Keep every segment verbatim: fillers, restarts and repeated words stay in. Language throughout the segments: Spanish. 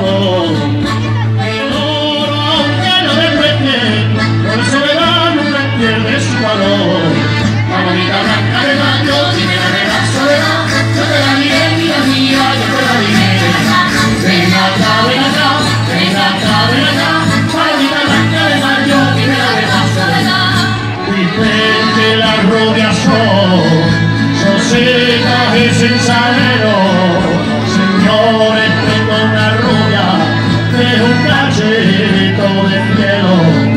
amor. El oro, aunque lo desprecie, por soledad nunca pierde su valor. La bonita blanca de mayo, si me la dejas soledad, yo te la diré, vida mía, yo te la diré. Ven acá, ven acá, ven acá, ven acá, la bonita blanca de mayo, si me la dejas soledad. Dicen que las rubias son, son secas y sin salero. Señores, tengo una rubia de un cachito de cielo.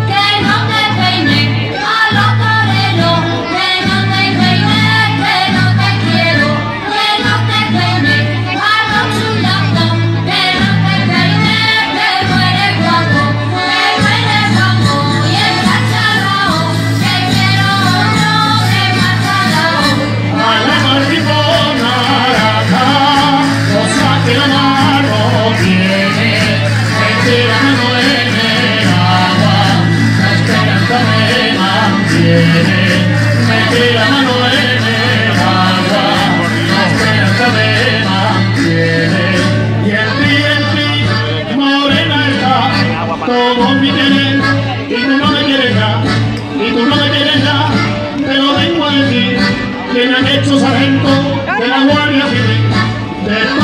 Mete la mano en el agua, la esperanza me mantiene. Y en ti, en ti, morena está todo mi querer. Y tú no me quieres ya, y tú no me quieres ya. Pero vengo a decir que me han hecho sargento de la Guardia Civil.